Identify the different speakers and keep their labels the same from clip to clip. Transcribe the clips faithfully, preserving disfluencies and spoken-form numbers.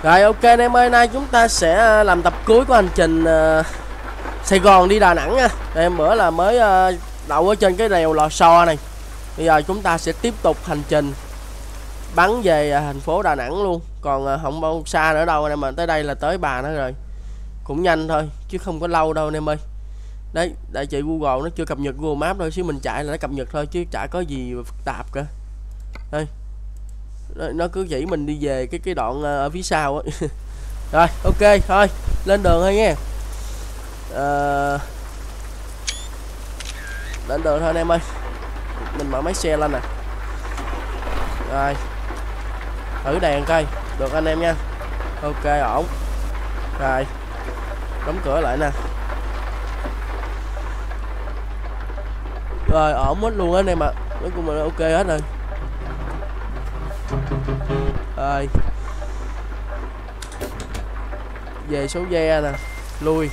Speaker 1: Rồi ok anh em ơi, nay chúng ta sẽ làm tập cuối của hành trình uh, Sài Gòn đi Đà Nẵng nha. Đây, em bữa là mới uh, đậu ở trên cái đèo Lò Xo này. Bây giờ chúng ta sẽ tiếp tục hành trình bắn về uh, thành phố Đà Nẵng luôn. Còn uh, không bao xa nữa đâu anh em, mà tới đây là tới Bà nữa rồi. Cũng nhanh thôi chứ không có lâu đâu anh em ơi. Đấy, đại chị Google nó chưa cập nhật Google Maps thôi, xíu mình chạy là nó cập nhật thôi chứ chả có gì phức tạp cả. Đây, nó cứ chỉ mình đi về cái cái đoạn ở phía sau á. Rồi ok thôi lên đường thôi nha. À, lên đường thôi anh em ơi, mình mở máy xe lên nè. Rồi thử đèn coi được anh em nha. Ok ổn rồi, đóng cửa lại nè. Rồi ổn hết luôn anh em ạ, nói chung là ok hết rồi. Rồi về số ve nè, lui.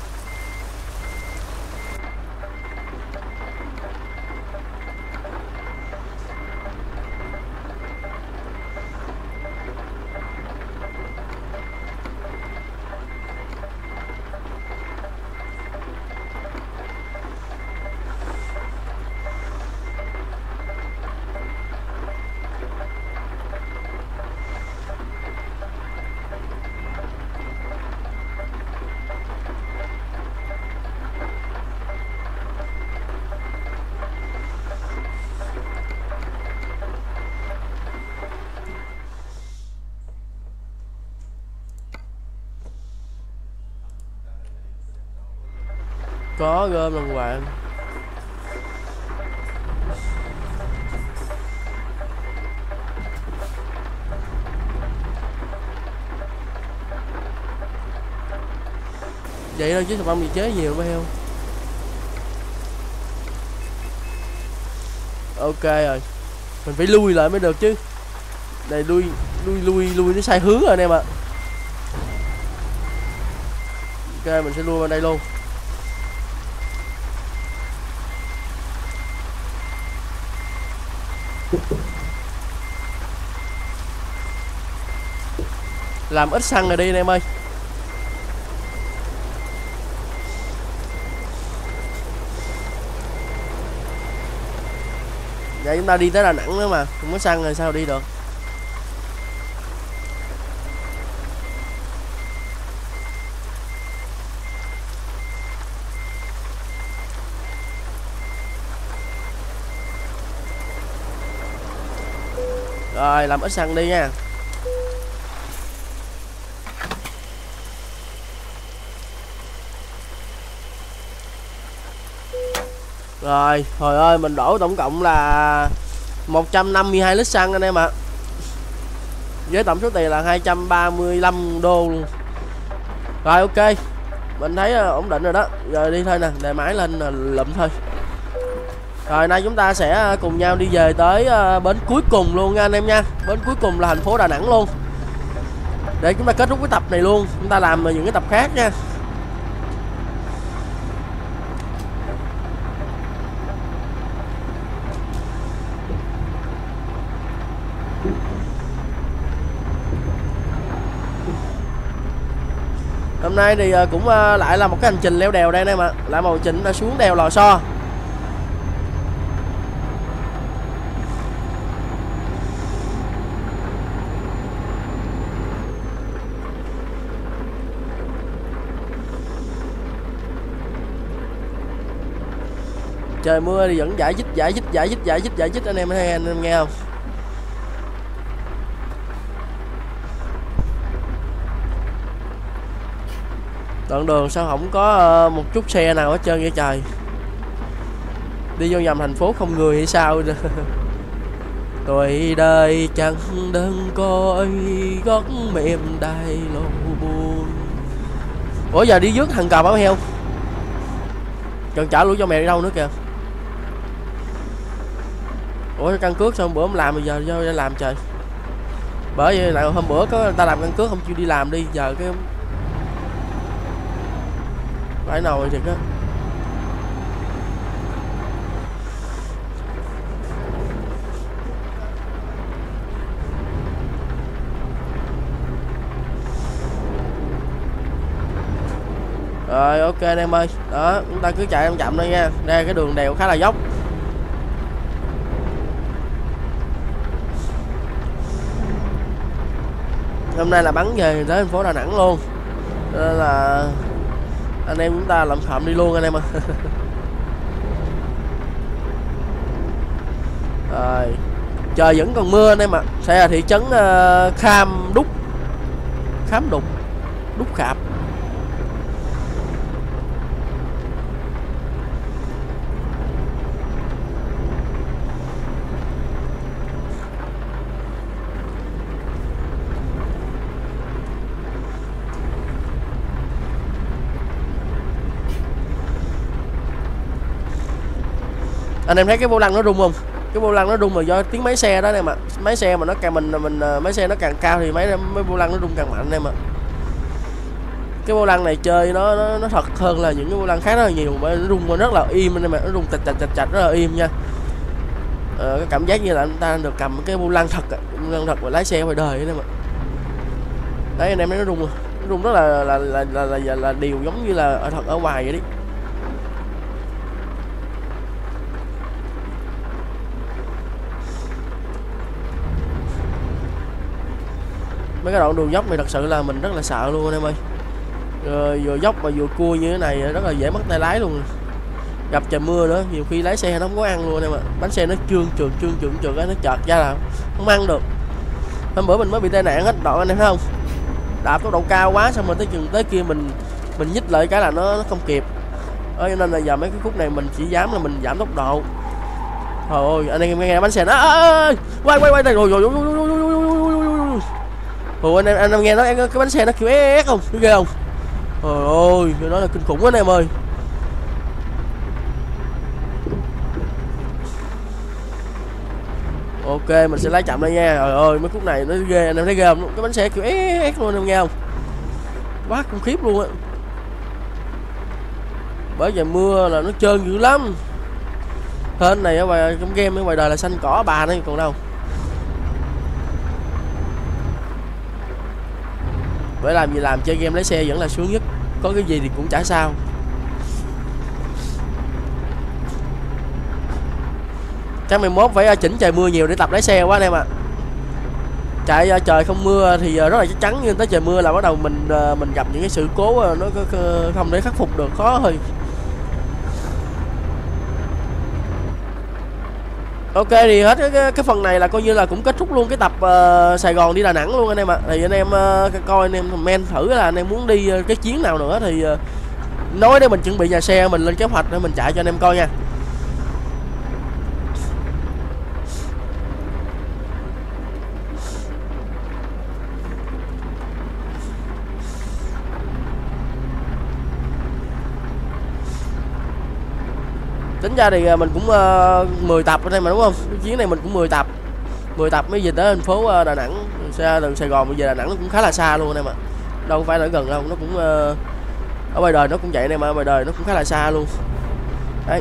Speaker 1: Có gom đàng hoàng. Vậy thôi chứ bông gì chế nhiều phải không? Ok rồi, mình phải lui lại mới được chứ. Này lui lui lui lui nó sai hướng rồi anh em ạ. Ok mình sẽ lui vào đây luôn. Làm ít xăng rồi đi anh em ơi. Vậy chúng ta đi tới Đà Nẵng nữa mà, không có xăng rồi sao đi được. Rồi làm ít xăng đi nha. Rồi, trời ơi mình đổ tổng cộng là một trăm năm mươi hai lít xăng anh em ạ. Với tổng số tiền là hai trăm ba mươi lăm đô luôn. Rồi ok, mình thấy ổn định rồi đó. Rồi đi thôi nè, đề máy lên là lụm thôi. Rồi nay chúng ta sẽ cùng nhau đi về tới bến cuối cùng luôn nha anh em nha. Bến cuối cùng là thành phố Đà Nẵng luôn. Để chúng ta kết thúc cái tập này luôn, chúng ta làm những cái tập khác nha. Hôm nay thì cũng lại là một cái hành trình leo đèo đây anh em ạ. Lại một hành trình xuống đèo Lò Xo. Trời mưa thì vẫn giải dít giải dít giải dít giải dít giải dít anh em thấy anh em nghe không? Đoạn đường sao không có một chút xe nào hết trơn vậy trời. Đi vô nhầm thành phố không người hay sao? Tuổi đời chẳng đơn côi gót mềm đai lâu buồn. Ủa giờ đi dứt thằng cò báo heo. Cần trả lũ cho mẹ đi đâu nữa kìa. Ủa căn cước xong bữa không làm bây giờ do ra làm trời. Bởi vậy lại hôm bữa có người ta làm căn cước không chịu đi làm đi, giờ cái phải nồi thiệt á. Rồi ok anh em ơi, đó chúng ta cứ chạy chậm chậm thôi nha, đây cái đường đèo khá là dốc. Hôm nay là bắn về tới thành phố Đà Nẵng luôn, nên là anh em chúng ta làm khẩm đi luôn anh em ạ. Rồi trời vẫn còn mưa anh em ạ. Sẽ là thị trấn uh, Kham Đúc Khám Đục Đúc Khạp. Anh em thấy cái vô lăng nó rung không? Cái vô lăng nó rung là do tiếng máy xe đó anh em ạ. Máy xe mà nó càng mình mình máy xe nó càng cao thì máy máy vô lăng nó rung càng mạnh anh em ạ. Cái vô lăng này chơi nó nó, nó thật hơn là những cái vô lăng khác rất là nhiều, mà nó rung rất là im anh em ạ, nó rung chạch chạch chạch chạch rất là im nha. Ờ, cái cảm giác như là anh ta được cầm cái vô lăng thật, vô lăng thật và lái xe ngoài đời anh em ạ. Đấy anh em thấy nó rung, nó rung rất là là là là, là, là, là, là điều giống như là ở thật ở ngoài vậy đấy. Mấy cái đoạn đường dốc này thật sự là mình rất là sợ luôn anh em ơi. Rồi vừa dốc mà vừa cua như thế này rất là dễ mất tay lái luôn. Gặp trời mưa nữa nhiều khi lái xe nó không có ăn luôn anh em ạ. Bánh xe nó trơn trượt trơn trượt trượt nó chợt ra là không ăn được. Hôm bữa mình mới bị tai nạn hết đoạn anh em thấy không? Đạp tốc độ cao quá xong rồi tới chừng tới kia mình mình nhích lại cái là nó, nó không kịp. Đó, cho nên là giờ mấy cái khúc này mình chỉ dám là mình giảm tốc độ. Trời ơi anh em nghe bánh xe nó quay quay quay đây rồi rồi rồi Ủa anh em anh em nghe nó cái bánh xe nó kiểu é không, nó ghê không? Trời ơi, nó là kinh khủng quá anh em ơi. Ok, mình sẽ lái chậm đây nha. Trời ơi, mấy khúc này nó ghê, anh em thấy ghê không? Cái bánh xe kiểu é é luôn anh em nghe không? Quá khủng khiếp luôn á. Bởi giờ mưa là nó trơn dữ lắm. Hên này ở ngoài trong game ở ngoài đời là xanh cỏ bà đấy còn đâu. Bởi làm gì làm, chơi game lái xe vẫn là sướng nhất. Có cái gì thì cũng chả sao. Chắc mười mốt phải chỉnh trời mưa nhiều để tập lái xe quá anh em ạ. Chạy trời không mưa thì rất là chắc chắn, nhưng tới trời mưa là bắt đầu mình mình gặp những cái sự cố nó không để khắc phục được, khó thôi. Ok thì hết cái, cái phần này là coi như là cũng kết thúc luôn cái tập uh, Sài Gòn đi Đà Nẵng luôn anh em ạ. Thì anh em uh, coi anh em comment thử là anh em muốn đi uh, cái chuyến nào nữa thì uh, nói để mình chuẩn bị nhà xe mình lên kế hoạch để mình chạy cho anh em coi nha. Tính ra thì mình cũng uh, mười tập ở đây mà đúng không? Cái chuyến này mình cũng mười tập. mười tập mới về tới thành phố uh, Đà Nẵng. Xe từ Sài Gòn bây giờ Đà Nẵng nó cũng khá là xa luôn anh em ạ. Đâu phải là gần đâu, nó cũng uh, ở ngoài đời nó cũng vậy anh em ạ, ở ngoài đời nó cũng khá là xa luôn. Đấy.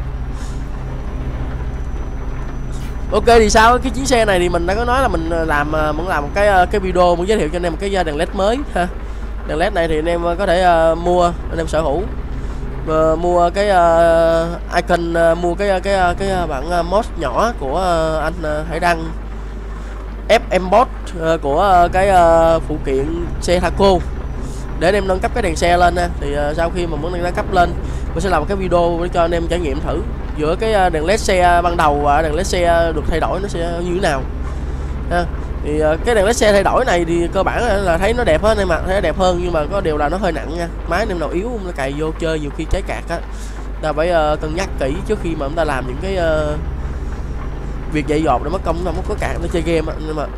Speaker 1: Ok thì sao cái chuyến xe này thì mình đã có nói là mình làm muốn làm một cái cái video muốn giới thiệu cho anh em một cái đèn led mới ha. Đèn led này thì anh em có thể uh, mua, anh em sở hữu. Uh, mua cái uh, icon uh, mua cái cái cái, cái bản uh, mod nhỏ của uh, anh uh, Hải Đăng ép em bot uh, của uh, cái uh, phụ kiện xe Thaco để anh em nâng cấp cái đèn xe lên nha. Thì uh, sau khi mà muốn nâng cấp lên mình sẽ làm một cái video để cho anh em trải nghiệm thử giữa cái uh, đèn led xe ban đầu và đèn led xe được thay đổi nó sẽ như thế nào ha. Thì uh, cái đèn led xe thay đổi này thì cơ bản là thấy nó đẹp hơn anh em ạ, thấy nó đẹp hơn, nhưng mà có điều là nó hơi nặng nha. Máy anh em nào yếu nó cày vô chơi nhiều khi cháy cạc á, ta phải uh, cân nhắc kỹ trước khi mà chúng ta làm những cái uh, việc dạy dột để mất công nó không có cạc nó chơi game á anh em ạ.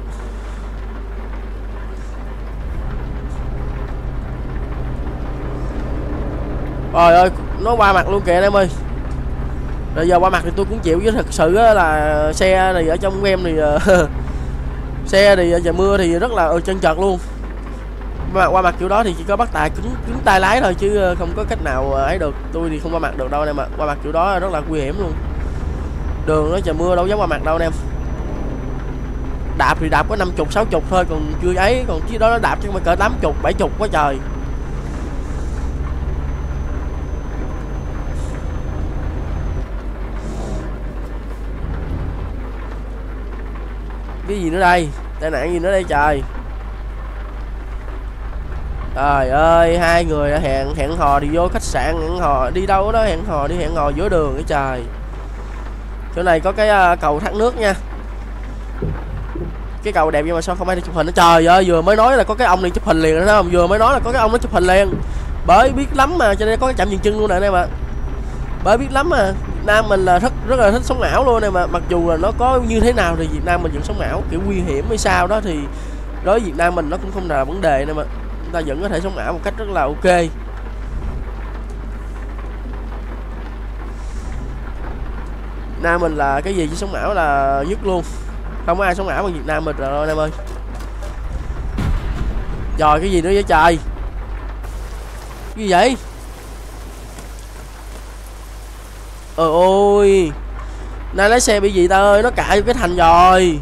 Speaker 1: Trời ơi nó qua mặt luôn kìa anh em ơi. Rồi giờ qua mặt thì tôi cũng chịu, chứ thật sự là xe này ở trong game thì uh, xe thì trời mưa thì rất là chân trượt luôn. Mà qua mặt kiểu đó thì chỉ có bắt tài cứng cứng tay lái thôi chứ không có cách nào ấy được. Tôi thì không qua mặt được đâu anh em ạ. Qua mặt kiểu đó rất là nguy hiểm luôn. Đường nó trời mưa đâu dám qua mặt đâu anh em. Đạp thì đạp có năm mươi sáu mươi thôi còn chưa ấy, còn chứ đó nó đạp chứ mà cỡ tám mươi bảy mươi quá trời. Cái gì nữa đây? Tai nạn gì nữa đây trời? Trời ơi, hai người đã hẹn hẹn hò đi vô khách sạn, hẹn hò đi đâu đó, hẹn hò đi hẹn hò giữa đường cái trời. Chỗ này có cái uh, cầu thác nước nha. Cái cầu đẹp nhưng mà sao không ai đi chụp hình nữa? Trời ơi, vừa mới nói là có cái ông này chụp hình liền, thấy không? Vừa mới nói là có cái ông nó chụp hình liền. Bởi biết lắm mà, cho nên có cái chạm dừng chân luôn nè anh em ạ. Bởi biết lắm mà, Việt Nam mình là rất rất là thích sống ảo luôn này mà, mặc dù là nó có như thế nào thì Việt Nam mình vẫn sống ảo, kiểu nguy hiểm hay sao đó thì đối với Việt Nam mình nó cũng không là vấn đề này mà, chúng ta vẫn có thể sống ảo một cách rất là ok. Việt Nam mình là cái gì chứ sống ảo là nhất luôn, không có ai sống ảo bằng Việt Nam mình rồi anh em ơi. Trời cái gì nữa vậy trời? Cái gì vậy? Ôi ôi, nay lái xe bị gì ta ơi, nó cãi vô cái thành rồi.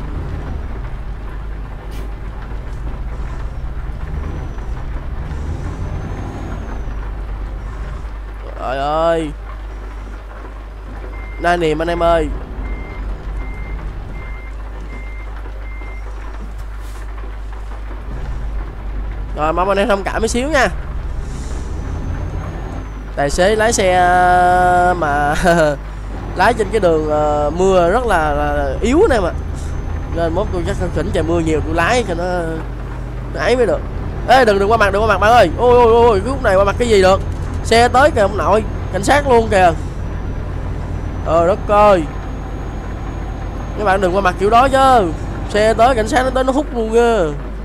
Speaker 1: Trời ơi, nay niềm anh em ơi. Rồi mong anh em thông cảm một xíu nha. Tài xế lái xe mà lái trên cái đường uh, mưa rất là, là yếu này mà, nên mốt tôi chắc khỉnh trời mưa nhiều tôi lái cho nó, nó ấy mới được. Ê đừng đừng qua mặt, đừng qua mặt bạn ơi. Ôi ôi ôi, cái lúc này qua mặt cái gì được? Xe tới kìa ông nội, cảnh sát luôn kìa. Ờ đất ơi, các bạn đừng qua mặt kiểu đó chứ, xe tới cảnh sát nó tới nó hút luôn kìa.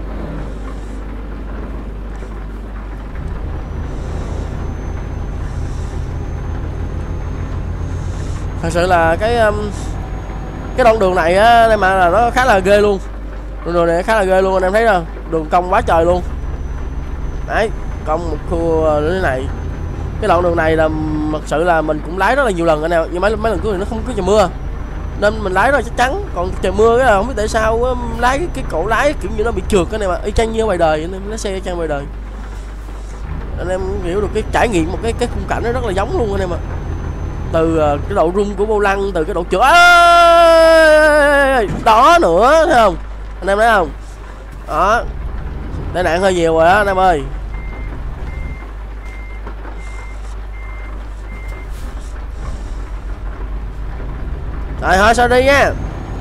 Speaker 1: Thật sự là cái um, cái đoạn đường này á đây mà là nó khá là ghê luôn, đoạn đường này khá là ghê luôn anh em thấy không, đường cong quá trời luôn đấy, cong một khu như thế này. Cái đoạn đường này là thật sự là mình cũng lái rất là nhiều lần anh em, nhưng mấy mấy lần cuối thì nó không có trời mưa nên mình lái rồi chắc chắn, còn trời mưa cái là không biết tại sao lái cái, cái cổ lái kiểu như nó bị trượt cái này mà y chang như ngoài đời anh em, lái xe y chang ngoài đời anh em hiểu được cái trải nghiệm một cái cái khung cảnh nó rất là giống luôn anh em ạ. Từ cái độ rung của vô lăng, từ cái độ chữa đó nữa thấy không anh em thấy không đó, tai nạn hơi nhiều rồi đó anh em ơi. Rồi thôi sao đi nha.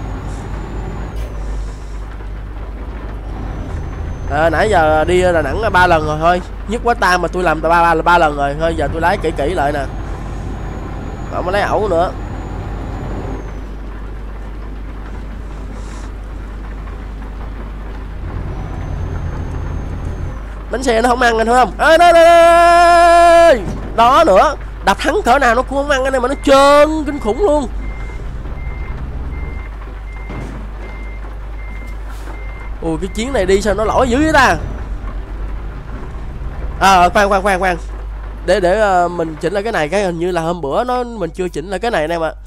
Speaker 1: À, nãy giờ đi Đà Nẵng ba lần rồi thôi, nhất quá tam mà tôi làm ba ba là ba lần rồi thôi, giờ tôi lái kỹ kỹ lại nè, không có lấy ẩu nữa. Bánh xe nó không ăn anh thấy không? Ê, đây, đây, đây. Đó nữa, đập thắng cỡ nào nó cũng không ăn anh em, mà nó trơn kinh khủng luôn. Ui cái chuyến này đi sao nó lỗi dữ vậy ta. À khoan khoan khoan khoan để để uh, mình chỉnh lại cái này, cái hình như là hôm bữa nó mình chưa chỉnh lại cái này anh em ạ.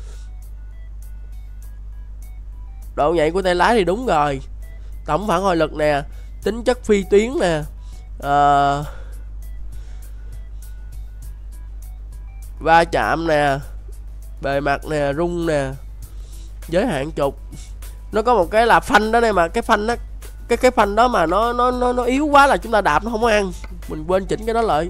Speaker 1: Độ nhạy của tay lái thì đúng rồi, tổng phản hồi lực nè, tính chất phi tuyến nè, uh, va chạm nè, bề mặt nè, rung nè, giới hạn trục. Nó có một cái là phanh đó đây mà, cái phanh đó, cái cái phanh đó mà nó nó nó nó yếu quá là chúng ta đạp nó không ăn, mình quên chỉnh cái đó lại.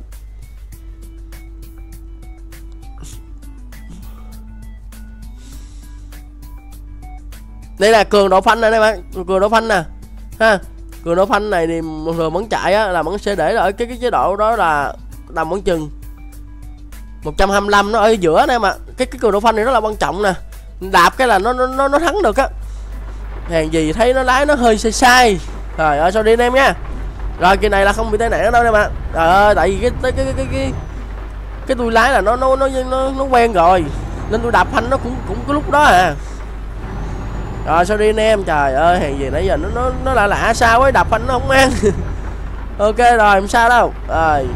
Speaker 1: Đây là cường độ phanh này đây bạn, cường độ phanh nè ha. Cường độ phanh này thì thường vẫn chạy á là vẫn sẽ để ở cái cái chế độ đó là tầm khoảng chừng một trăm hai mươi lăm, nó ở giữa đây mà. Cái cái cường độ phanh này rất là quan trọng nè, đạp cái là nó nó nó thắng được á. Hàng gì thấy nó lái nó hơi sai sai. Rồi ơi sao đi anh em nha. Rồi kỳ này là không bị tai nạn đâu em ạ. Trời ơi tại vì cái cái cái cái cái cái tôi lái là nó nó nó nó, nó quen rồi nên tôi đạp phanh nó cũng cũng cái lúc đó à. Rồi sao đi anh em. Trời ơi hàng gì nãy giờ nó nó nó lạ lạ sao ấy, đạp phanh nó không ăn. Ok rồi không sao đâu. Rồi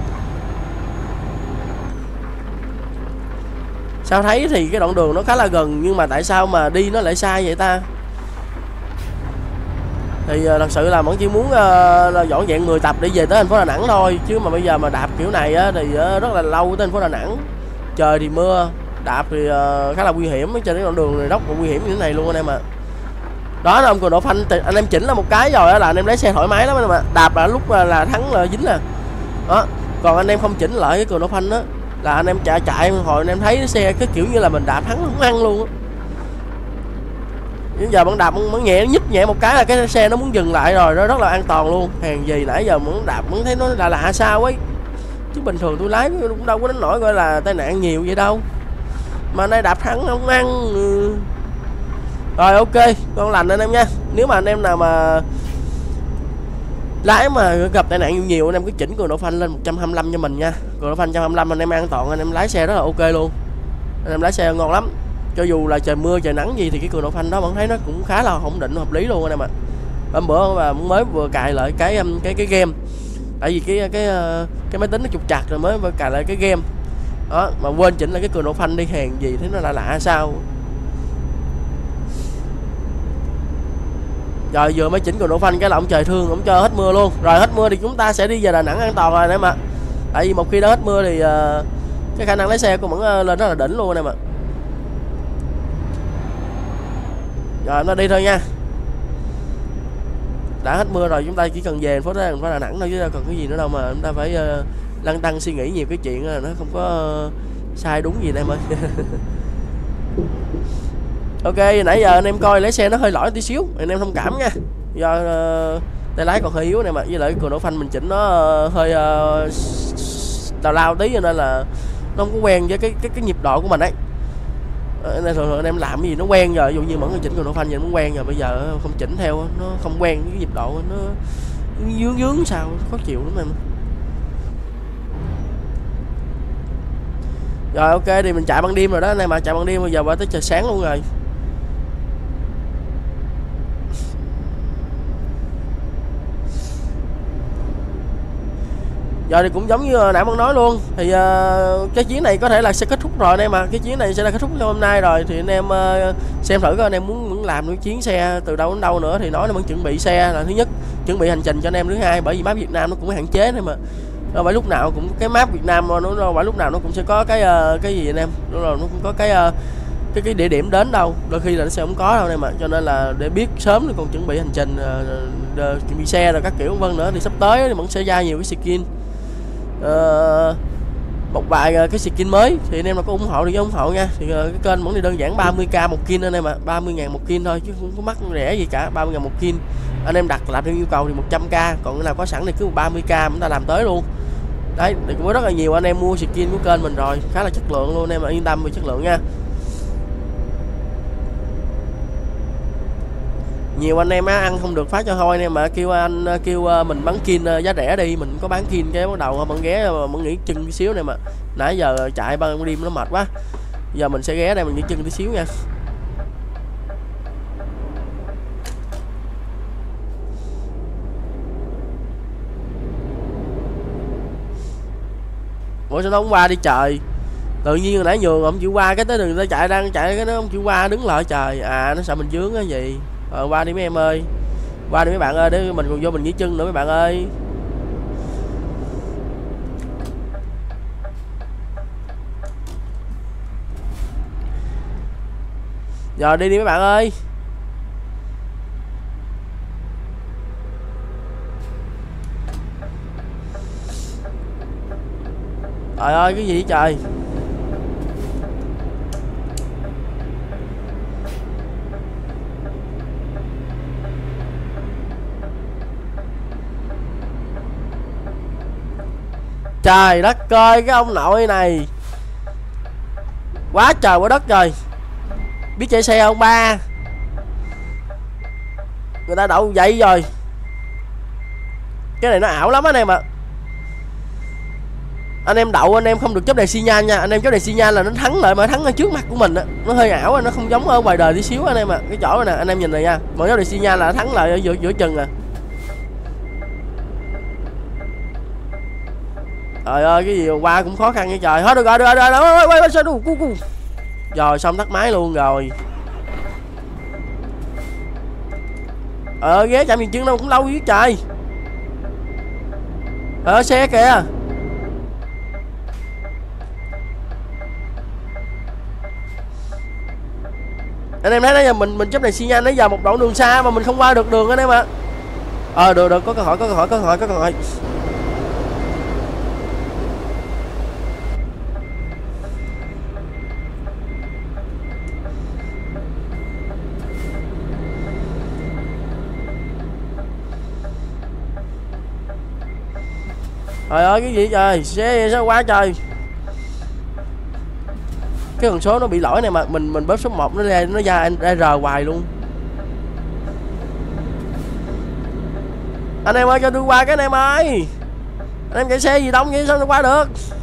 Speaker 1: sao thấy thì cái đoạn đường nó khá là gần nhưng mà tại sao mà đi nó lại sai vậy ta. Thì uh, thật sự là vẫn chỉ muốn uh, là dọn dẹp người tập để về tới thành phố Đà Nẵng thôi, chứ mà bây giờ mà đạp kiểu này á, thì uh, rất là lâu tới thành phố Đà Nẵng, trời thì mưa, đạp thì uh, khá là nguy hiểm, trên cái đoạn đường này rất là nguy hiểm như thế này luôn anh em ạ. Đó là ông cường độ phanh anh em chỉnh là một cái rồi đó là anh em lái xe thoải mái lắm mà. Đạp là lúc là, là thắng là dính nè. Đó. Còn anh em không chỉnh lại cái cường độ phanh đó là anh em chạy chạy hồi anh em thấy cái xe cái kiểu như là mình đạp thắng không ăn luôn á. Bây giờ bạn đạp muốn nhẹ nhích nhẹ một cái là cái xe nó muốn dừng lại rồi, nó rất là an toàn luôn. Hàng gì nãy giờ muốn đạp muốn thấy nó là lạ sao ấy. Chứ bình thường tôi lái cũng đâu có đến nỗi gọi là tai nạn nhiều vậy đâu. Mà nay đạp thắng không ăn. Ừ. Rồi ok, ngon lành anh em nha. Nếu mà anh em nào mà lái mà gặp tai nạn nhiều nhiều anh em cứ chỉnh cường độ phanh lên một trăm hai mươi lăm cho mình nha. Cường độ phanh một trăm hai mươi lăm anh em an toàn, anh em lái xe rất là ok luôn. Anh em lái xe ngon lắm. Cho dù là trời mưa trời nắng gì thì cái cường độ phanh đó vẫn thấy nó cũng khá là ổn định hợp lý luôn anh em ạ. Hôm bữa mà mới vừa cài lại cái cái cái game. Tại vì cái cái cái máy tính nó trục trặc rồi mới vừa cài lại cái game. Đó, mà quên chỉnh lại cái cường độ phanh đi, hàng gì thế nó là lạ sao. Rồi vừa mới chỉnh cường độ phanh cái là ông trời thương, ông cho hết mưa luôn. Rồi hết mưa thì chúng ta sẽ đi về Đà Nẵng an toàn rồi anh em ạ. Tại vì một khi đã hết mưa thì uh, cái khả năng lái xe của vẫn uh, lên rất là đỉnh luôn anh em ạ. Rồi nó đi thôi nha. Đã hết mưa rồi chúng ta chỉ cần về thành phố Đà, Đà Nẵng thôi chứ đâu còn cái gì nữa đâu mà chúng ta phải uh, lăn tăng suy nghĩ nhiều cái chuyện là nó không có uh, sai đúng gì đây em ơi. Ok, nãy giờ anh em coi lái xe nó hơi lỗi tí xíu, anh em thông cảm nha. Do uh, tay lái còn hơi yếu này mà, với lại cường độ phanh mình chỉnh nó uh, hơi uh, đào lao tí cho nên là nó không có quen với cái cái cái nhịp độ của mình ấy. Uh, nên thường thường anh em làm cái gì nó quen rồi, ví dụ như mỗi người chỉnh cường độ phanh vậy nó quen rồi, bây giờ không chỉnh theo nó không quen với cái nhịp độ, nó dướng dướng sao khó chịu lắm em. Rồi ok thì mình chạy ban đêm rồi đó anh em mà, chạy ban đêm bây giờ qua tới trời sáng luôn rồi. Giờ thì cũng giống như nãy vẫn nói luôn thì uh, cái chuyến này có thể là sẽ kết thúc rồi anh em mà, cái chuyến này sẽ là kết thúc trong hôm nay rồi thì anh em uh, xem thử coi anh em muốn, muốn làm cái chuyến xe từ đâu đến đâu nữa thì nói nó vẫn chuẩn bị xe là thứ nhất, chuẩn bị hành trình cho anh em thứ hai, bởi vì map Việt Nam nó cũng hạn chế thôi mà. Đâu phải lúc nào cũng cái map Việt Nam nó đâu phải lúc nào nó cũng sẽ có cái uh, cái gì anh em, nó nó cũng có cái uh, cái cái địa điểm đến đâu, đôi khi là nó sẽ không có đâu anh em ạ. Cho nên là để biết sớm thì còn chuẩn bị hành trình uh, uh, chuẩn bị xe rồi các kiểu vân nữa thì sắp tới thì vẫn sẽ ra nhiều cái skin. Uh, một vài uh, cái skin mới thì anh em nào có ủng hộ thì ủng hộ nha. Thì uh, cái kênh vẫn đi đơn giản ba mươi k một kin anh em ạ, ba mươi ngàn một kin thôi chứ không có mắc rẻ gì cả, ba mươi ngàn một kin. Anh em đặt làm theo yêu cầu thì một trăm k, còn cái nào có sẵn thì cứ ba mươi k chúng ta làm tới luôn. Đấy, thì cũng có rất là nhiều anh em mua skin của kênh mình rồi, khá là chất lượng luôn anh em, yên tâm về chất lượng nha. Nhiều anh em á ăn không được phát cho thôi anh em mà kêu anh kêu mình bán kin giá rẻ đi, mình có bán kin cái bắt đầu bạn ghé mà muốn nghỉ chân tí xíu này mà. Nãy giờ chạy ban đêm nó mệt quá. Giờ mình sẽ ghé đây mình nghỉ chân tí xíu nha. Ủa sao nó không qua đi trời. Tự nhiên nãy nhường ông chịu qua cái tới đường ta chạy đang chạy cái nó không chịu qua đứng lại trời. À nó sợ mình vướng cái gì. Ờ, qua đi mấy em ơi, qua đi mấy bạn ơi, để mình còn vô mình nghỉ chân nữa mấy bạn ơi. Giờ đi đi mấy bạn ơi. Trời ơi cái gì trời. Trời đất ơi cái ông nội này quá trời quá đất rồi. Biết chạy xe không ba? Người ta đậu vậy rồi. Cái này nó ảo lắm anh em ạ. Anh em đậu anh em không được chớp đèn xi nhan nha. Anh em chớp đèn xi nhan là nó thắng lại mà thắng ở trước mặt của mình á. Nó hơi ảo, nó không giống ở ngoài đời tí xíu anh em ạ. Cái chỗ này nè anh em nhìn này nha, mà chớp đèn xi nhan là nó thắng lại ở giữa giữa chừng à. Trời ơi cái gì qua cũng khó khăn như trời. Hết được rồi, được rồi, được rồi, quay quay sao đủ cu cu. Rồi xong tắt máy luôn rồi. Ờ ghé chạm dừng chân đâu cũng lâu với trời. Ờ xe kìa. Anh em thấy nãy giờ mình mình chấp này xi nhan nãy giờ một đoạn đường xa mà mình không qua được đường anh em ạ. Ờ à, được được, có câu hỏi có câu hỏi có câu hỏi có câu hỏi. Trời ơi cái gì trời, xe sao quá trời. Cái con số nó bị lỗi này mà mình mình bấm số một nó ra nó ra ra rờ hoài luôn. Anh em ơi cho tôi qua cái anh em ơi. Anh em chạy xe gì đông vậy sao tôi qua được?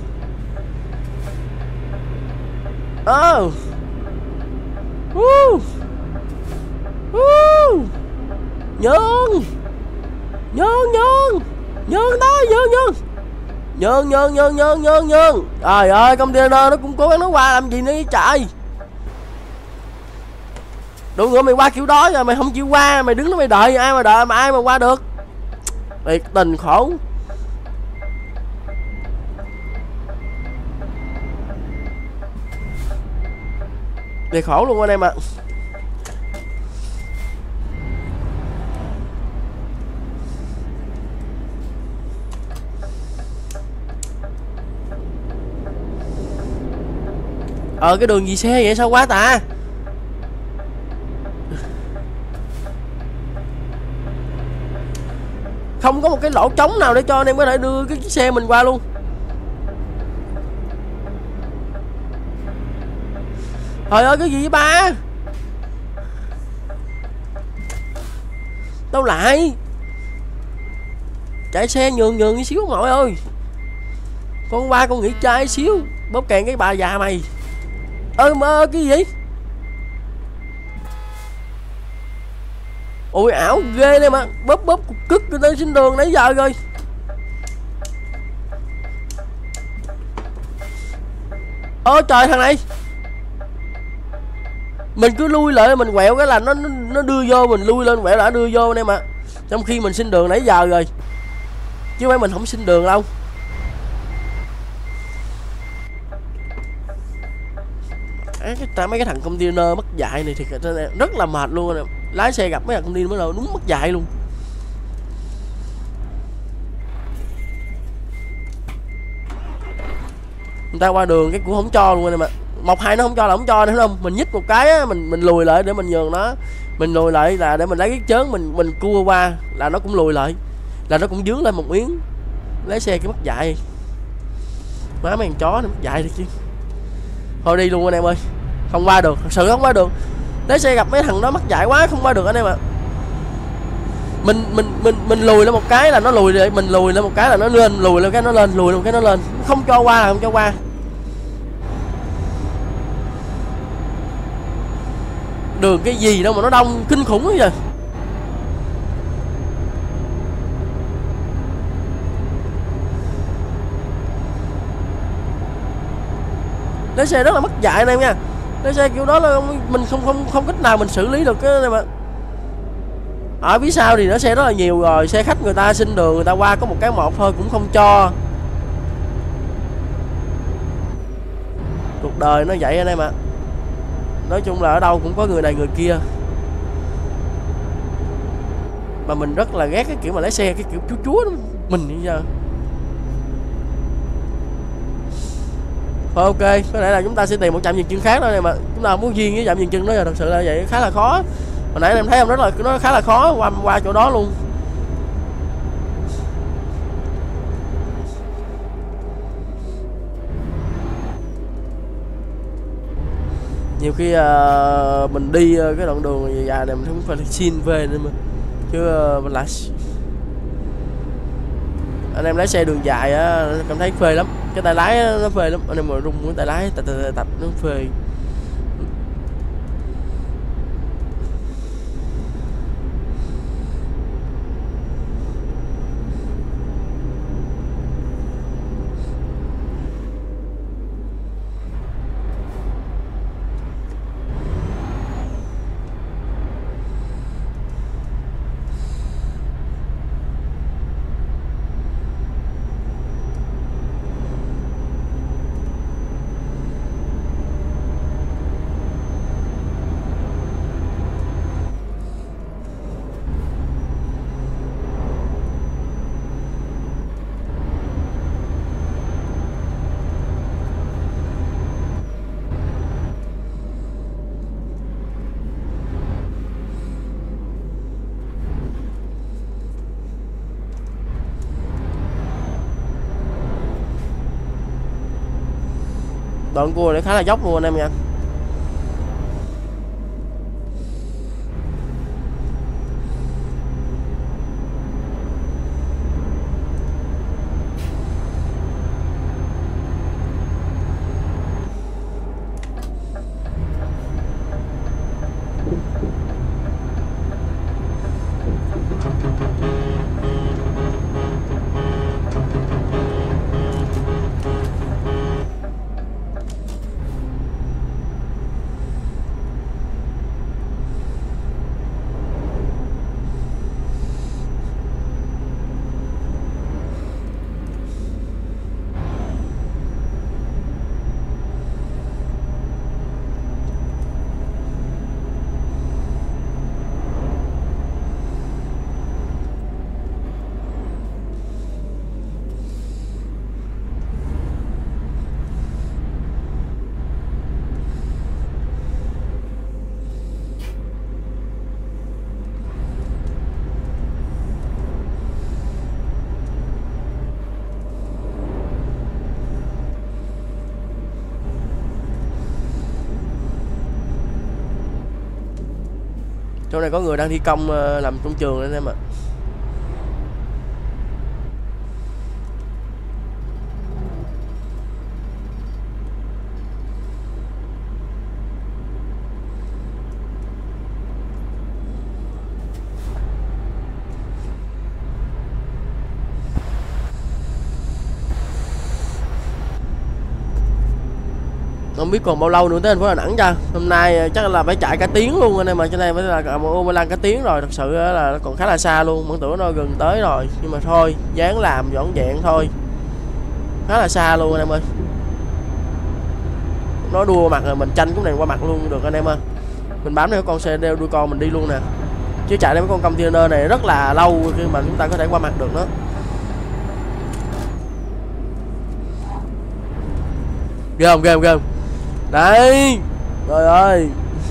Speaker 1: Ơ. Uh. Uh. Nhường. Nhường nhường. Nhường thôi, nhường nhường. Nhường nhường nhường nhường nhường nhường. Trời ơi container nó cũng cố gắng nó qua làm gì nữa trời. Đủ ngựa mày qua kiểu đó rồi mày không chịu qua, mày đứng đó mày đợi ai mà đợi mà ai mà qua được. Thiệt tình khổ. Thiệt khổ luôn anh em ạ. Ờ cái đường gì xe vậy sao quá ta. Không có một cái lỗ trống nào để cho anh em có thể đưa cái chiếc xe mình qua luôn. Trời ơi cái gì vậy ba. Đâu lại. Chạy xe nhường nhường tí xíu mọi ơi. Con ba con nghĩ trai xíu. Bóp kèn cái bà già mày. Ơ mơ cái gì. Ôi ảo ghê đây mà. Bóp bóp cứt người ta xin đường nãy giờ rồi. Ơ trời thằng này. Mình cứ lui lại mình quẹo cái là nó nó đưa vô, mình lui lên quẹo đã đưa vô anh em ạ. Trong khi mình xin đường nãy giờ rồi. Chứ phải mình không xin đường đâu. Cái mấy cái thằng container mất dạy này thì rất là mệt luôn anh em. Lái xe gặp mấy thằng container mới đầu đúng mất dạy luôn. Người ta qua đường cái cũng không cho luôn anh em ạ. Một hai nó không cho là không cho nữa không. Mình nhích một cái á, mình mình lùi lại để mình nhường nó. Mình lùi lại là để mình lấy cái chớn mình mình cua qua là nó cũng lùi lại. Là nó cũng dướng lên một miếng. Lái xe cái mất dạy. Má mấy thằng chó nó mất dạy thiệt chứ. Thôi đi luôn anh em ơi. Không qua được, thật sự không qua được. Lái xe gặp mấy thằng đó mắc dại quá không qua được anh em ạ. Mình mình mình mình lùi lên một cái là nó lùi lại, mình lùi lên một cái là nó lên, lùi lên cái nó lên, lùi lên một cái nó lên. Không cho qua là không cho qua. Đường cái gì đâu mà nó đông kinh khủng quá vậy. Lái xe rất là mất dạy anh em nha. Lái xe kiểu đó là mình không không không cách nào mình xử lý được cái này mà. Ở phía sau thì nó xe rất là nhiều rồi, xe khách người ta xin đường người ta qua có một cái một thôi cũng không cho. Cuộc đời nó vậy anh em ạ. Nói chung là ở đâu cũng có người này người kia. Mà mình rất là ghét cái kiểu mà lái xe cái kiểu chúa chúa đó. Mình bây giờ thôi ok, có thể là chúng ta sẽ tìm một trạm dừng chân khác thôi này mà. Chúng ta không muốn duyên với trạm dừng chân đó là thật sự là vậy, khá là khó. Hồi nãy em thấy em rất là nó khá là khó qua qua chỗ đó luôn. Nhiều khi uh, mình đi uh, cái đoạn đường dài này mình không phải xin về nữa mà. Chứ uh, mình lại anh em lái xe đường dài á cảm thấy phê lắm, cái tay lái nó phê lắm, anh em mà rung cái tay lái tập tập nó phê. Đoạn cua này khá là dốc luôn anh em nha. Chỗ này có người đang thi công làm công trường nên em ạ. Không biết còn bao lâu nữa tới thành phố Đà Nẵng cha. Hôm nay chắc là phải chạy cả tiếng luôn anh em mà, cho nên phải là ô lan cả tiếng rồi, thật sự là còn khá là xa luôn. Vẫn tưởng nó gần tới rồi nhưng mà thôi, dáng làm dọn dẹn thôi, khá là xa luôn anh em ơi. Nó đua mặt rồi mình tranh cái này qua mặt luôn được anh em ơi. Mình bám theo con xe đeo đuôi con mình đi luôn nè, chứ chạy đến con container này rất là lâu khi mà chúng ta có thể qua mặt được nó. Ghê không, ghê không, ghê không? Đấy, trời ơi.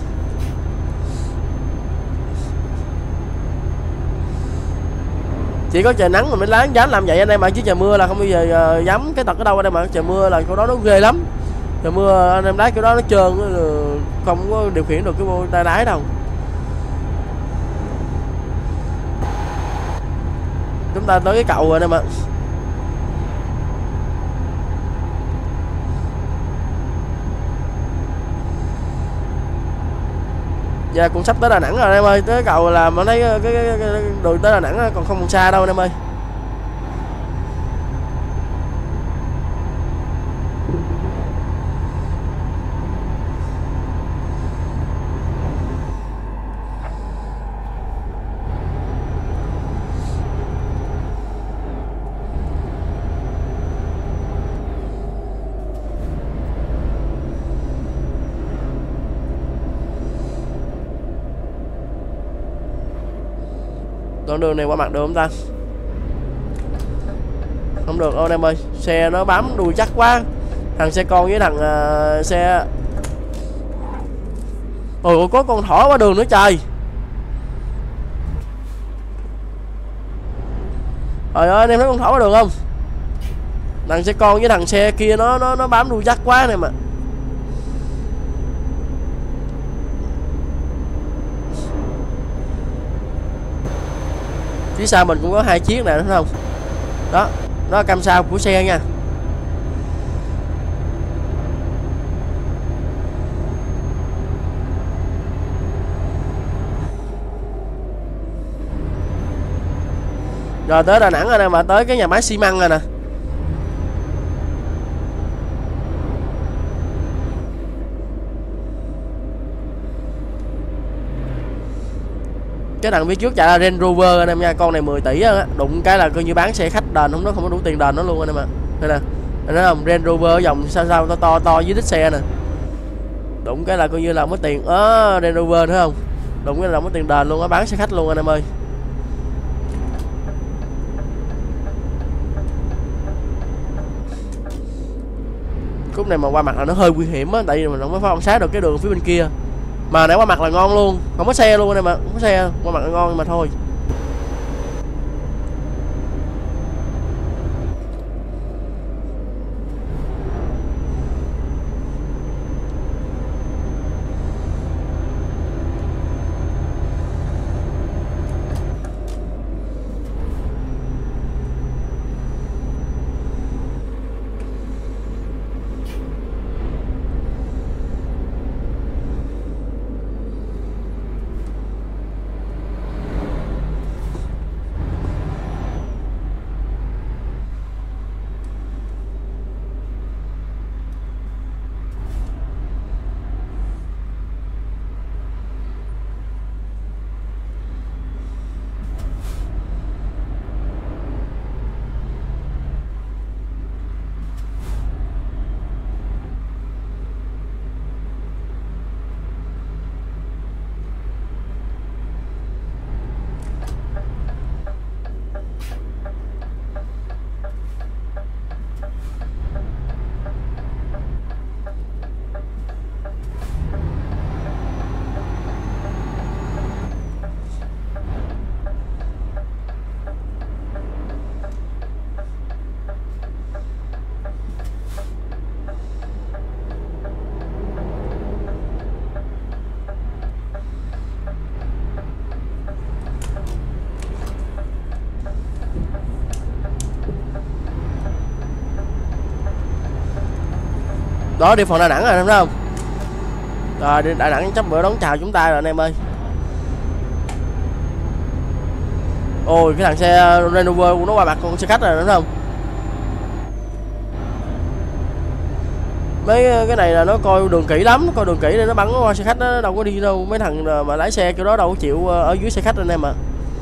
Speaker 1: Chỉ có trời nắng mà mới láng dám làm vậy anh em ạ, chứ trời mưa là không bao giờ dám cái tật ở đâu anh em ạ. Trời mưa là chỗ đó nó ghê lắm. Trời mưa anh em lái chỗ đó nó trơn, không có điều khiển được cái tay lái đâu. Chúng ta tới cái cầu rồi anh em ạ. Dạ cũng sắp tới Đà Nẵng rồi anh em ơi. Tới cầu là mà thấy cái, cái, cái, cái đường tới Đà Nẵng còn không còn xa đâu anh em ơi. Con đường này qua mặt được không ta? Không được đâu anh em ơi, xe nó bám đuôi chắc quá. Thằng xe con với thằng uh, xe ôi có con thỏ qua đường nữa trời. Trời ơi anh em thấy con thỏ qua đường không? Thằng xe con với thằng xe kia nó nó nó bám đuôi chắc quá anh em ạ. Phía sau mình cũng có hai chiếc này đúng không? Đó, đó là cam sau của xe nha. Rồi tới Đà Nẵng rồi nè, mà tới cái nhà máy xi măng rồi nè. Cái thằng phía trước chạy là Range Rover anh em nha, con này mười tỷ á, đụng cái là coi như bán xe khách đền không, nó không có đủ tiền đền nó luôn anh em ạ. Đây nè, anh thấy không, Range Rover ở dòng sao sao to to to dưới đít xe nè, đụng cái là coi như là mất tiền. Ờ, Range Rover thấy không, đụng cái là mất tiền đền luôn á, bán xe khách luôn anh em ơi. Khúc này mà qua mặt là nó hơi nguy hiểm á, tại vì mình không có phong sát được cái đường phía bên kia. Mà nãy qua mặt là ngon luôn, không có xe luôn anh em ạ, không có xe, qua mặt là ngon nhưng mà thôi. Đó, đi phần Đà Nẵng rồi em thấy không? Rồi đi Đà Nẵng chắc bữa đón chào chúng ta rồi anh em ơi. Ôi cái thằng xe Range Rover của nó qua mặt con xe khách rồi đúng không? Mấy cái này là nó coi đường kỹ lắm, coi đường kỹ để nó bắn qua xe khách, nó đâu có đi đâu. Mấy thằng mà lái xe kiểu đó đâu có chịu ở dưới xe khách anh em ạ.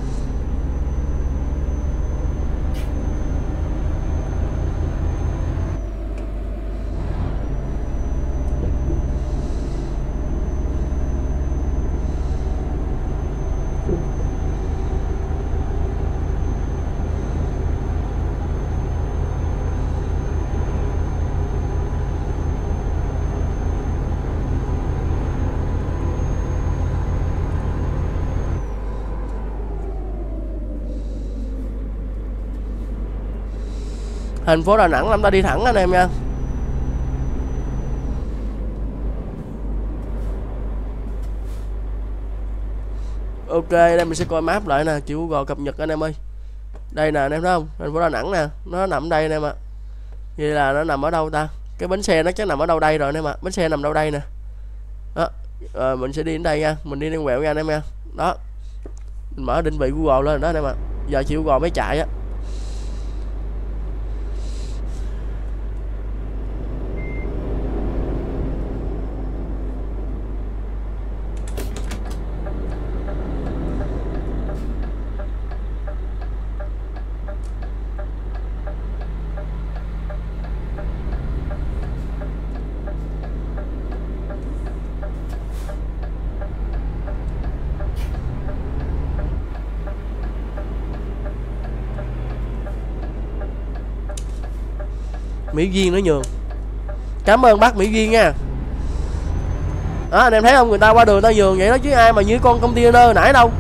Speaker 1: Thành phố Đà Nẵng chúng ta đi thẳng anh em nha. Ok, đây mình sẽ coi map lại nè, chịu Google cập nhật anh em ơi. Đây nè anh em thấy không? Thành phố Đà Nẵng nè, nó nằm đây anh em ạ. Vậy là nó nằm ở đâu ta? Cái bến xe nó chắc nằm ở đâu đây rồi anh em ạ. Bến xe nằm đâu đây nè. Đó. Rồi mình sẽ đi đến đây nha, mình đi lên quẹo nha anh em nha. Đó. Mình mở định vị Google lên đó anh em ạ. Giờ chịu Google mới chạy á. Mỹ Duyên nó nhường. Cảm ơn bác Mỹ Duyên nha. Đó anh em thấy không, người ta qua đường ta nhường vậy đó chứ ai mà như con container nãy đâu.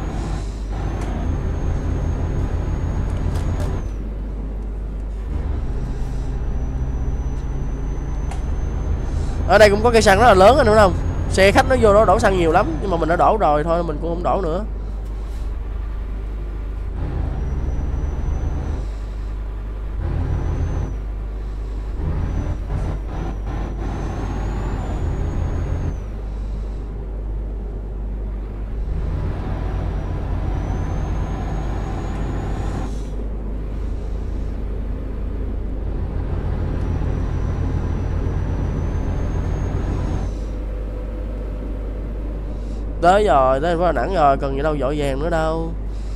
Speaker 1: Ở đây cũng có cây xăng rất là lớn anh đúng không? Xe khách nó vô đó đổ xăng nhiều lắm, nhưng mà mình đã đổ rồi thôi mình cũng không đổ nữa. Tới rồi, tới thành phố Đà Nẵng rồi, cần gì đâu vội vàng nữa đâu.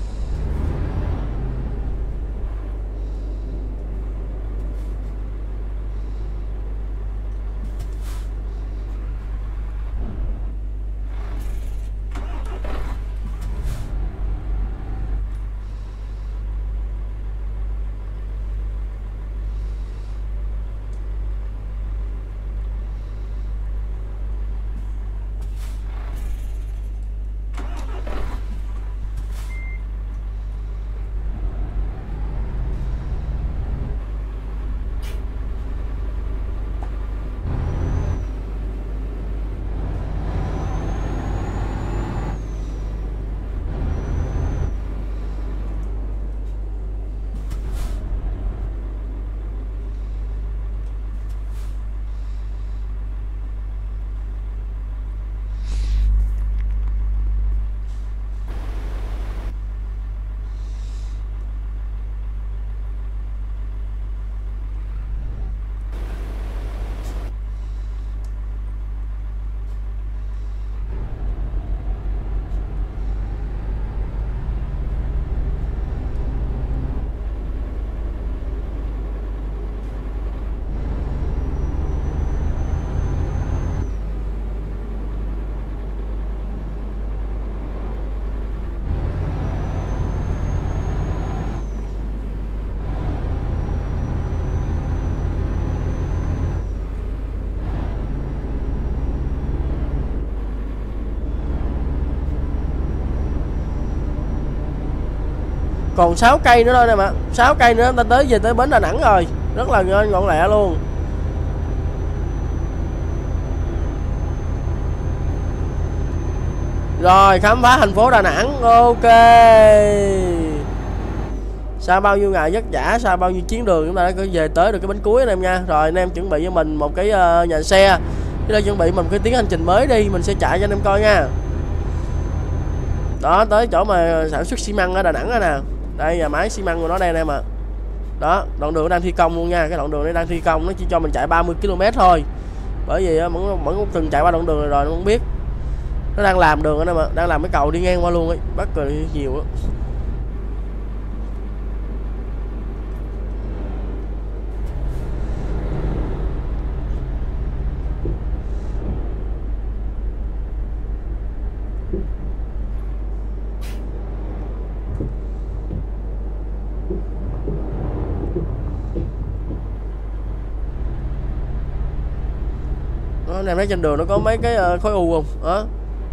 Speaker 1: Còn sáu cây nữa thôi nè mà, sáu cây nữa ta tới về tới bến Đà Nẵng rồi, rất là gọn lẹ luôn. Rồi khám phá thành phố Đà Nẵng. Ok, Sau bao nhiêu ngày vất vả, sau bao nhiêu chuyến đường chúng ta đã có về tới được cái bến cuối anh em nha. Rồi anh em chuẩn bị cho mình một cái uh, nhà xe, chúng ta chuẩn bị mình cái tiếng hành trình mới đi, mình sẽ chạy cho anh em coi nha. Đó, tới chỗ mà sản xuất xi măng ở Đà Nẵng rồi nè. Đây nhà máy xi măng của nó đây anh em ạ. À. Đó, đoạn đường đang thi công luôn nha, cái đoạn đường này đang thi công, nó chỉ cho mình chạy ba mươi ki lô mét thôi. Bởi vì vẫn vẫn từng chạy qua đoạn đường rồi, rồi nó không biết. Nó đang làm đường anh em ạ, đang làm cái cầu đi ngang qua luôn ấy, bắt rồi nhiều lắm. Anh em thấy trên đường nó có mấy cái khối u không? Đó.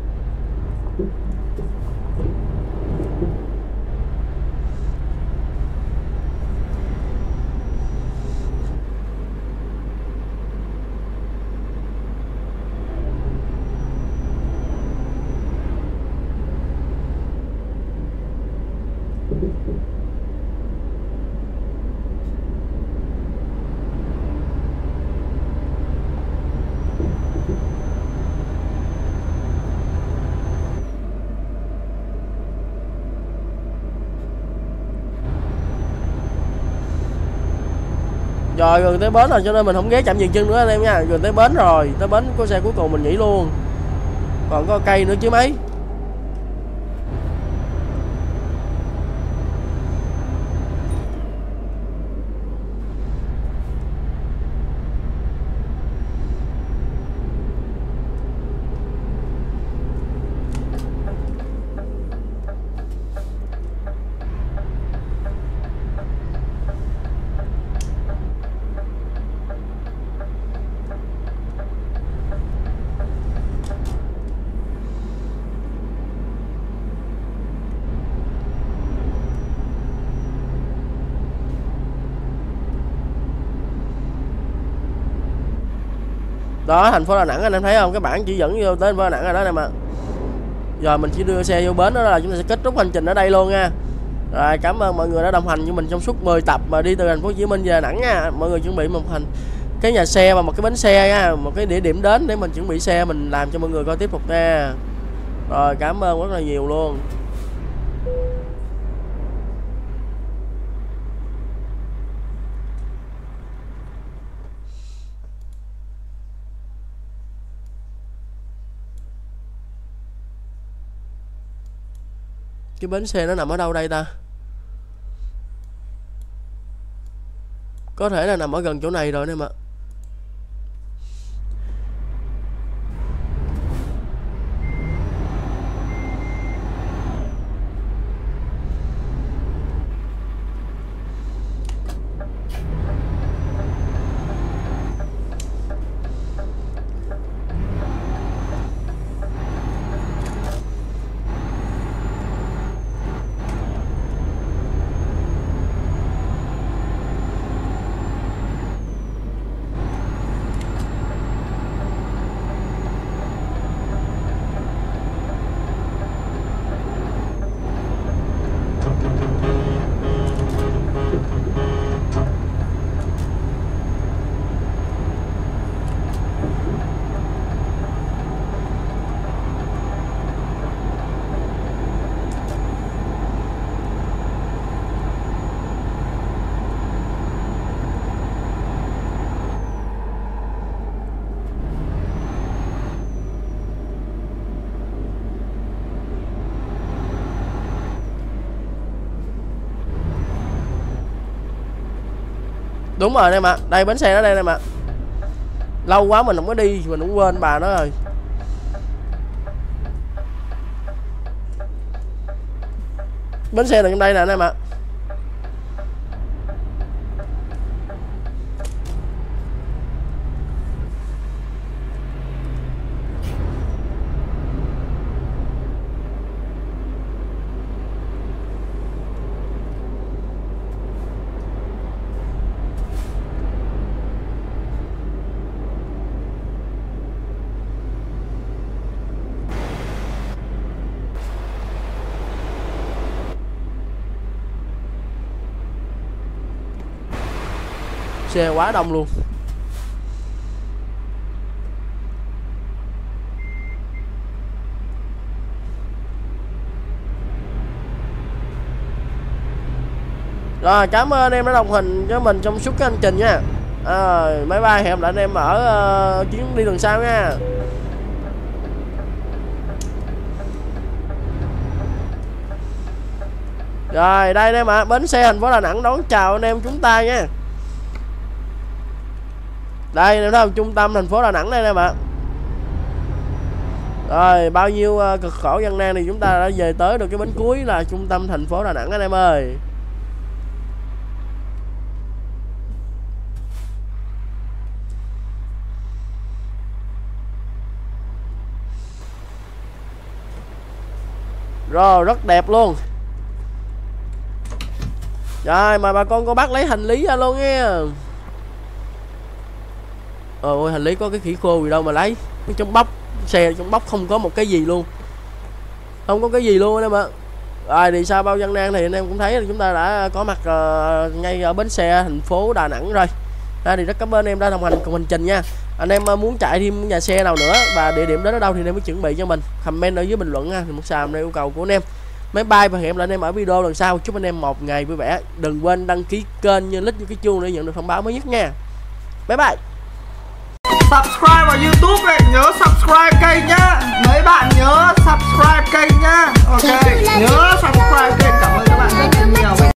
Speaker 1: Rồi gần tới bến rồi cho nên mình không ghé chạm dừng chân nữa anh em nha. Gần tới bến rồi, tới bến có xe cuối cùng mình nghỉ luôn. Còn có cây nữa chứ mấy. Đó, thành phố Đà Nẵng anh em thấy không? Cái bảng chỉ dẫn vô tới thành phố Đà Nẵng rồi đó em ạ. Giờ mình chỉ đưa xe vô bến đó là chúng ta sẽ kết thúc hành trình ở đây luôn nha. Rồi cảm ơn mọi người đã đồng hành với mình trong suốt mười tập mà đi từ thành phố Hồ Chí Minh về Đà Nẵng nha. Mọi người chuẩn bị một hành cái nhà xe và một cái bến xe nha, một cái địa điểm đến để mình chuẩn bị xe mình làm cho mọi người coi tiếp tục nha. Rồi cảm ơn rất là nhiều luôn. Cái bến xe nó nằm ở đâu đây ta? Có thể là nằm ở gần chỗ này rồi nè mà. Đúng rồi em ạ, đây bến xe nó đây em ạ. Lâu quá mình không có đi, mình cũng quên bà nó rồi. Bến xe là trong đây nè anh em ạ. Xe quá đông luôn. Rồi cảm ơn anh em đã đồng hành với mình trong suốt cái hành trình nha. À, bye bye, hẹn lại anh em ở uh, chuyến đi lần sau nha. Rồi đây anh em ạ, à, bến xe thành phố Đà Nẵng đón chào anh em chúng ta nha. Đây anh em thấy không, trung tâm thành phố Đà Nẵng đây anh em ạ. À. Rồi bao nhiêu uh, cực khổ gian nan thì chúng ta đã về tới được cái bến cuối là trung tâm thành phố Đà Nẵng anh em ơi. Rồi rất đẹp luôn. Rồi mời bà con cô bác lấy hành lý ra luôn nha. Ôi hành lý có cái khỉ khô gì đâu mà lấy. Trong bóc xe trong bóc không có một cái gì luôn, không có cái gì luôn anh em ạ. Rồi thì sau bao gian nan thì anh em cũng thấy là chúng ta đã có mặt uh, ngay ở bến xe thành phố Đà Nẵng rồi. Đây thì rất cảm ơn anh em đã đồng hành cùng hành trình nha. Anh em uh, muốn chạy thêm nhà xe nào nữa và địa điểm đến ở đâu thì anh em mới chuẩn bị cho mình comment ở dưới bình luận nha. Thì một xàm đây yêu cầu của anh em. Máy bay và hẹn lại anh em ở video lần sau. Chúc anh em một ngày vui vẻ. Đừng quên đăng ký kênh như lít như cái chuông để nhận được thông báo mới nhất nha. Bye bye.
Speaker 2: Subscribe vào YouTube này, nhớ subscribe kênh nhá. Mấy bạn nhớ subscribe kênh nhá. Ok, nhớ subscribe kênh. Cảm ơn các bạn rất là nhiều.